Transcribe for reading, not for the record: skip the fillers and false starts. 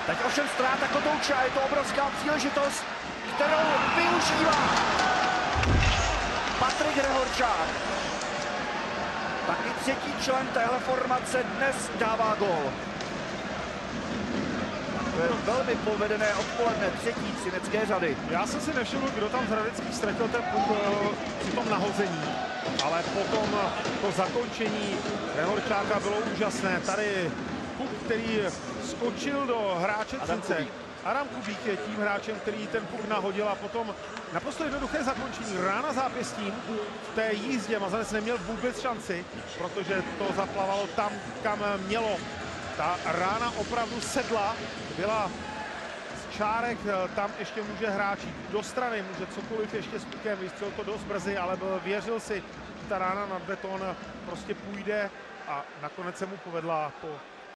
Teď ovšem ztráta Kotouča, je to obrovská příležitost, kterou využívá Patrik Řehorčák. Taky třetí člen téhle formace dnes dává gól. To je velmi povedené odpoledne, třetí třinecké řady. Já jsem si nevšiml, kdo tam z Hradeckých ztratil ten puk při tom nahození, ale potom to zakončení Řehorčáka bylo úžasné. Tady puk, který skočil do hráče Třince. Adam Kubík je tím hráčem, který ten puk nahodil a potom naprosto jednoduché zakončení. Rána zápěstím v té jízdě. Mazanec neměl vůbec šanci, protože to zaplavalo tam, kam mělo. Ta rána opravdu sedla, byla z čárek, tam ještě může hráč jít do strany, může cokoliv ještě s pukem, vystřelil to dost brzy, ale věřil si, že ta rána nad beton prostě půjde a nakonec se mu povedla po